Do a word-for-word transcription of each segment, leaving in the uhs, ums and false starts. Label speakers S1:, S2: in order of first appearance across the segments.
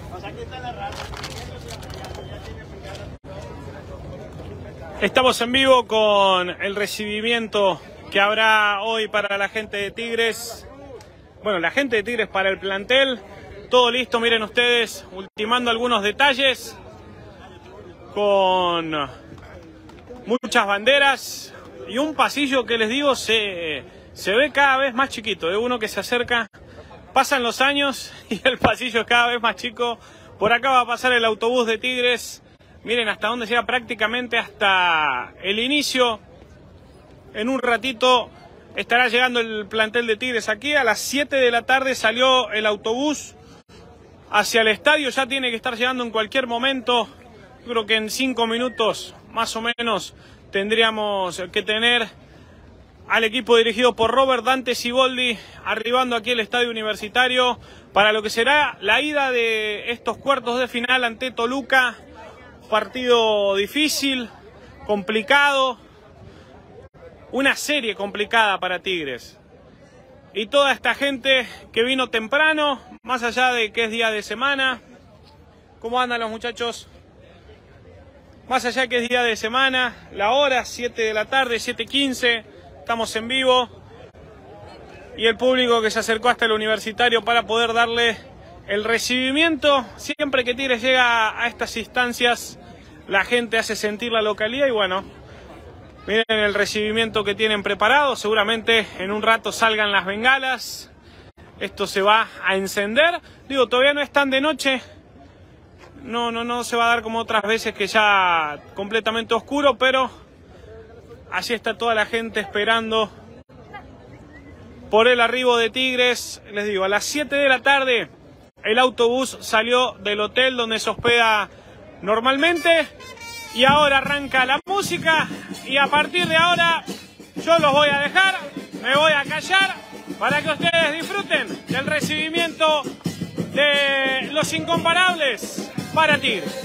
S1: Estamos en vivo con el recibimiento que habrá hoy para la gente de Tigres. Bueno, la gente de Tigres para el plantel. Todo listo, miren ustedes, ultimando algunos detalles. Con muchas banderas y un pasillo que les digo se, se ve cada vez más chiquito. De uno que se acerca, pasan los años y el pasillo es cada vez más chico. Por acá va a pasar el autobús de Tigres. Miren hasta dónde llega, prácticamente hasta el inicio. En un ratito estará llegando el plantel de Tigres aquí. A las siete de la tarde salió el autobús hacia el estadio. Ya tiene que estar llegando en cualquier momento. Yo creo que en cinco minutos más o menos tendríamos que tener al equipo dirigido por Robert Dante Siboldi arribando aquí al estadio universitario para lo que será la ida de estos cuartos de final ante Toluca. Partido difícil, complicado, una serie complicada para Tigres. Y toda esta gente que vino temprano, más allá de que es día de semana. ¿Cómo andan los muchachos? Más allá de que es día de semana, la hora, siete de la tarde, siete quince, estamos en vivo. Y el público que se acercó hasta el universitario para poder darle el recibimiento. Siempre que Tigres llega a estas instancias, la gente hace sentir la localidad y bueno, miren el recibimiento que tienen preparado. Seguramente en un rato salgan las bengalas. Esto se va a encender. Digo, todavía no es tan de noche. No, no, no se va a dar como otras veces que ya completamente oscuro, pero así está toda la gente esperando por el arribo de Tigres. Les digo, a las siete de la tarde el autobús salió del hotel donde se hospeda normalmente y ahora arranca la música y a partir de ahora yo los voy a dejar, me voy a callar para que ustedes disfruten del recibimiento de los incomparables para Tigres.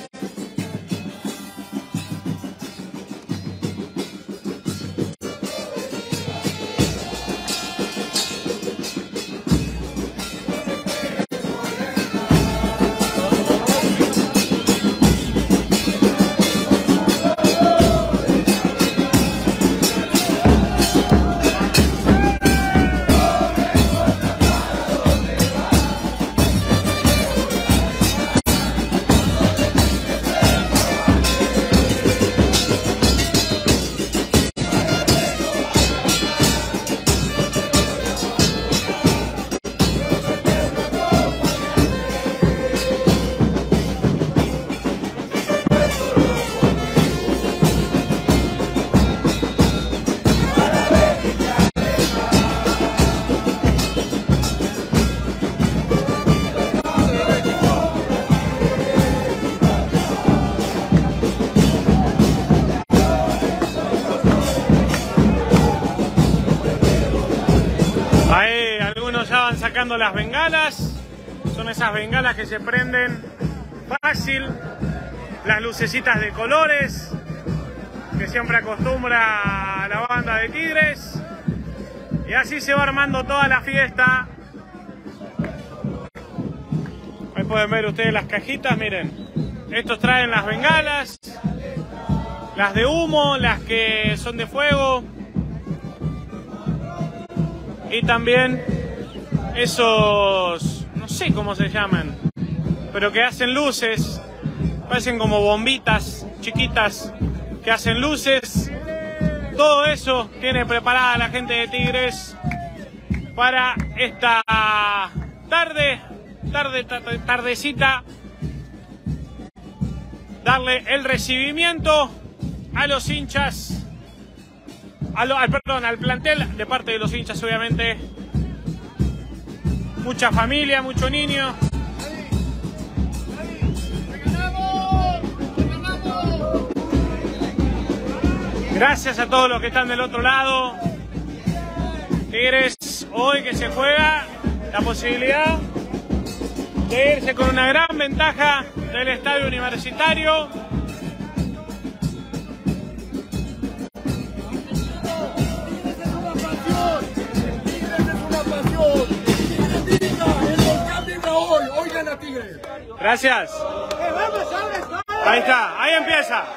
S1: Sacando las bengalas, son esas bengalas que se prenden fácil, las lucecitas de colores que siempre acostumbra la banda de Tigres y así se va armando toda la fiesta. Ahí pueden ver ustedes las cajitas, miren, estos traen las bengalas, las de humo, las que son de fuego y también esos, no sé cómo se llaman, pero que hacen luces, parecen como bombitas chiquitas que hacen luces. Todo eso tiene preparada la gente de Tigres para esta tarde, tarde, tarde tardecita, darle el recibimiento a los hinchas, a lo, al, perdón, al plantel de parte de los hinchas, obviamente. Mucha familia, mucho niño. Gracias a todos los que están del otro lado. Tigres hoy que se juega la posibilidad de irse con una gran ventaja del estadio universitario.
S2: Hoy gana Tigre.
S1: Gracias. Ahí está, ahí empieza.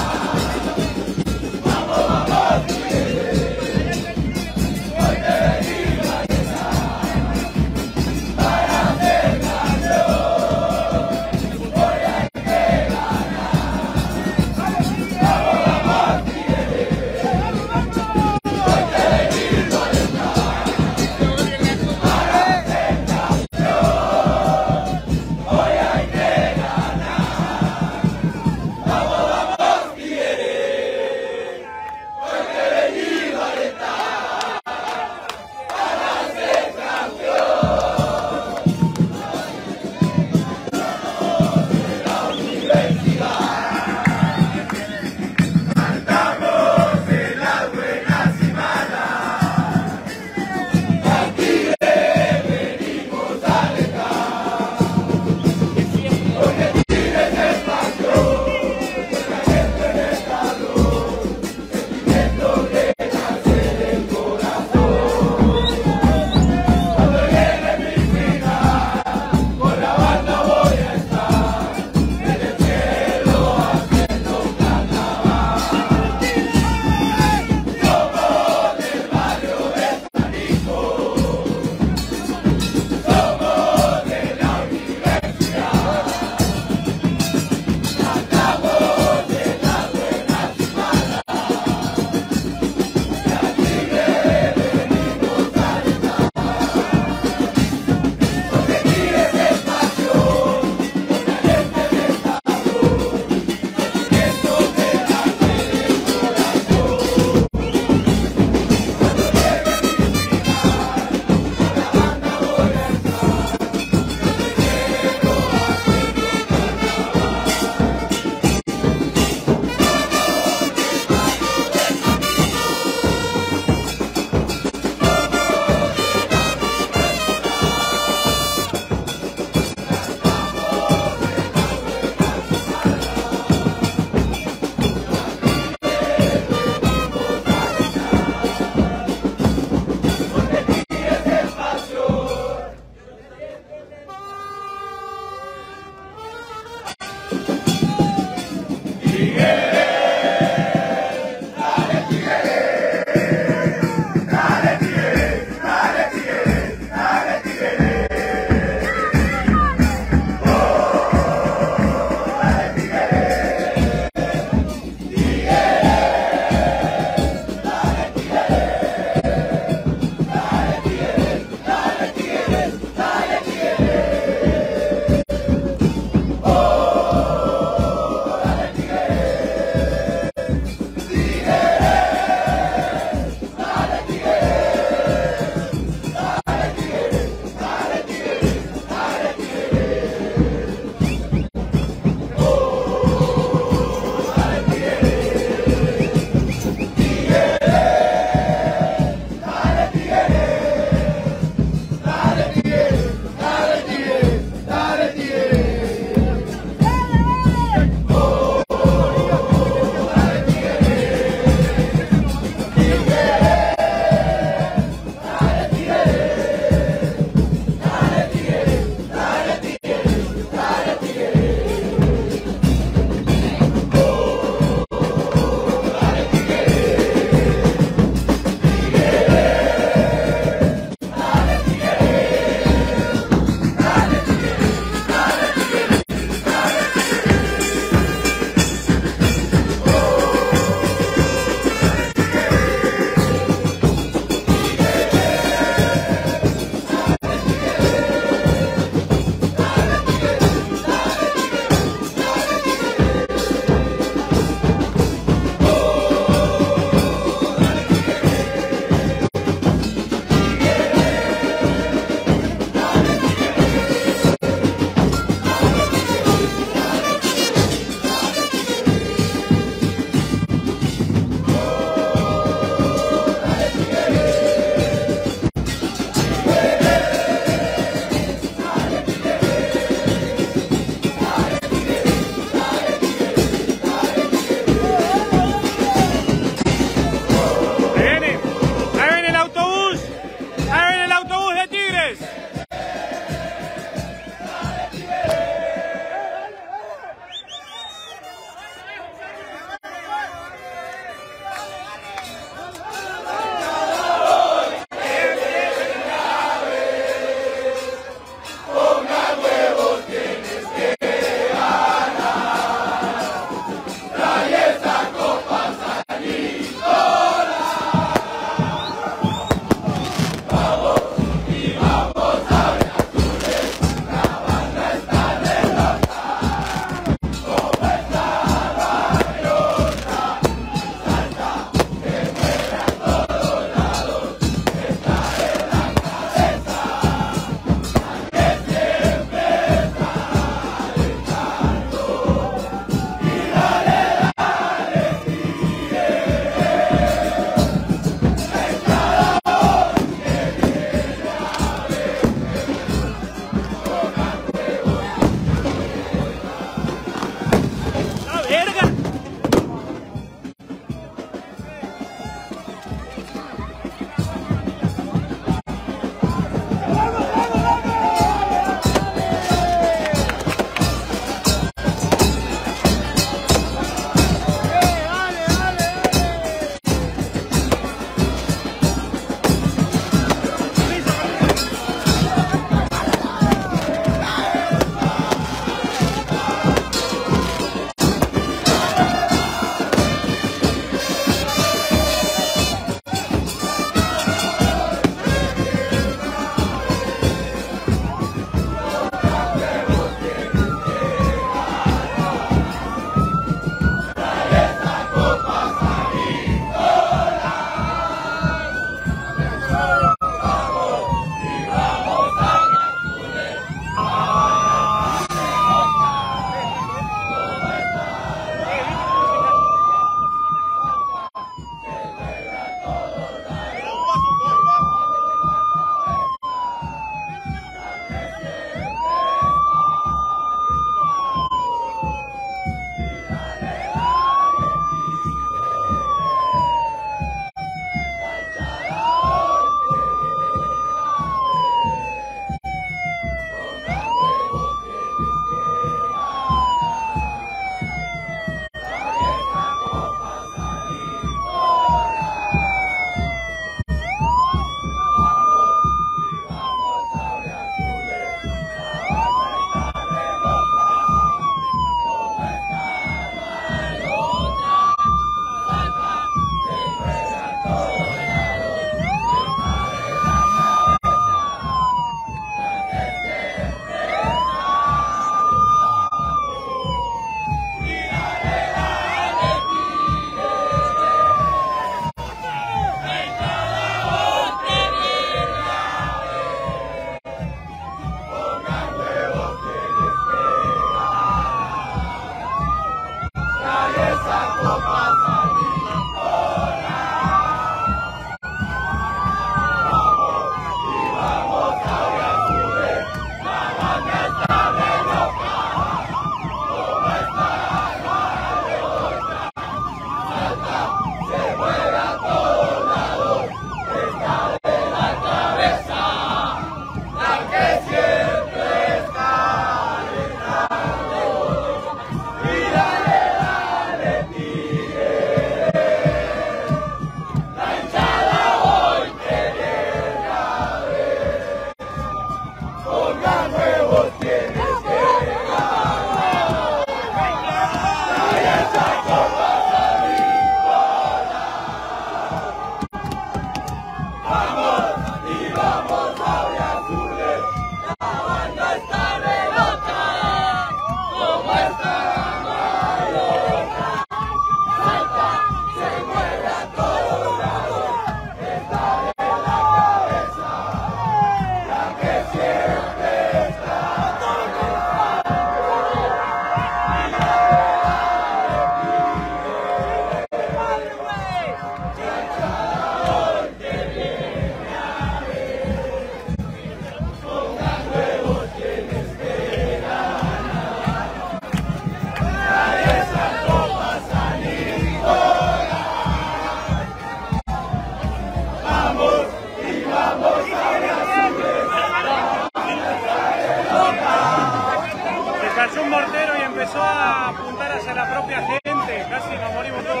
S1: Cayó un mortero y empezó a apuntar hacia la propia gente. Casi nos morimos todos.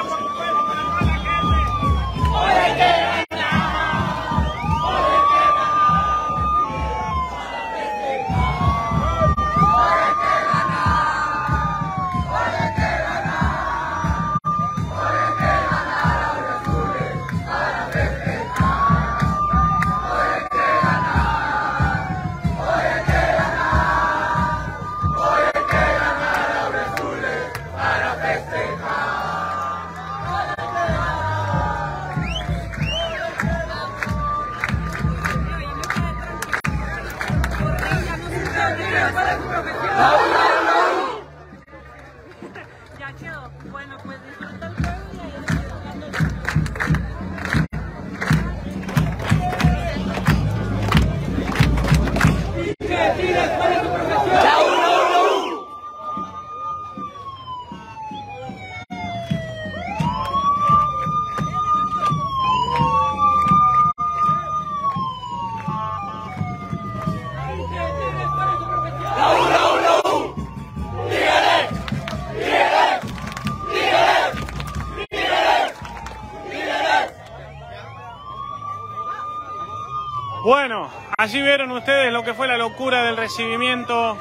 S2: Ya quedó. Bueno, pues disfruta el juego y ahí estamos hablando.
S1: Bueno, allí vieron ustedes lo que fue la locura del recibimiento.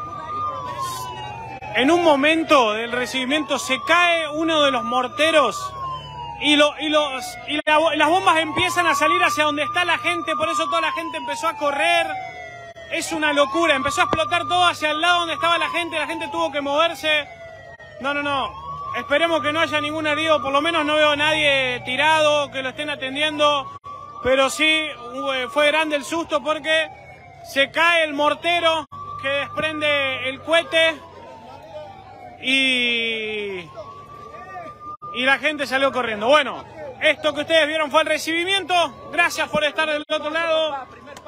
S1: En un momento del recibimiento se cae uno de los morteros y, lo, y, los, y la, las bombas empiezan a salir hacia donde está la gente, por eso toda la gente empezó a correr. Es una locura, empezó a explotar todo hacia el lado donde estaba la gente, la gente tuvo que moverse. No, no, no, esperemos que no haya ningún herido, por lo menos no veo a nadie tirado, que lo estén atendiendo. Pero sí, fue grande el susto porque se cae el mortero que desprende el cohete y, y la gente salió corriendo. Bueno, esto que ustedes vieron fue el recibimiento. Gracias por estar del otro lado.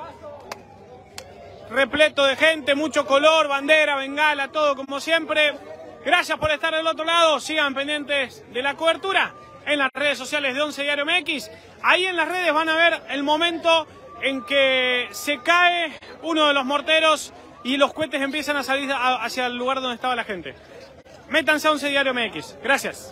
S1: Repleto de gente, mucho color, bandera, bengala, todo como siempre. Gracias por estar del otro lado. Sigan pendientes de la cobertura en las redes sociales de Once Diario M X. Ahí en las redes van a ver el momento en que se cae uno de los morteros y los cohetes empiezan a salir hacia el lugar donde estaba la gente. Métanse a Once Diario M X. Gracias.